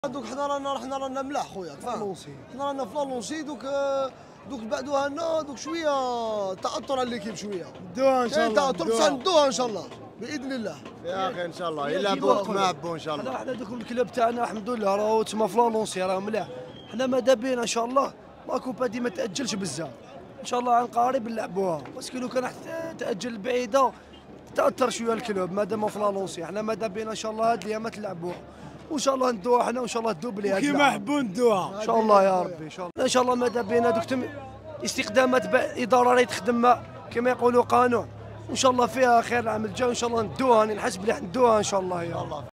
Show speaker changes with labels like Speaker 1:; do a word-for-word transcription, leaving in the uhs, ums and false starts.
Speaker 1: دوك حنا رانا حنا رانا ملاح خويا فاهم. حنا رانا في لالونسي دوك دوك بعدوها لنا دوك شويه تاثر على ليكيب شويه.
Speaker 2: ندوها ان شاء الله.
Speaker 1: تاثر بصح ندوها ان شاء الله باذن الله.
Speaker 2: يا اخي ان شاء الله الا بوقت ما عبوا ان شاء الله.
Speaker 3: حنا دوك الكلوب تاعنا الحمد لله راهو تما في لالونسي راه ملاح. حنا ماذا بينا ان شاء الله لا كوبا دي ما تاجلش بزاف. ان شاء الله عن قريب نلعبوها باسكو لو كان تاجل بعيده تاثر شويه الكلوب مادام في لالونسي. حنا ماذا بينا ان شاء الله هاد الايامات نلعبوها وان شاء الله ندوها حنا وان شاء الله تدوب ليها
Speaker 2: كيما حبوا ندوها
Speaker 3: ان شاء الله يا ربي. ان شاء الله ان شاء الله ماذا بينا دوك تم استخدامات اداره راهي تخدم كما يقولوا قانون وان شاء الله فيها خير العام الجاي وان شاء الله ندوها. نحس بلي ندوها ان شاء الله يا الله.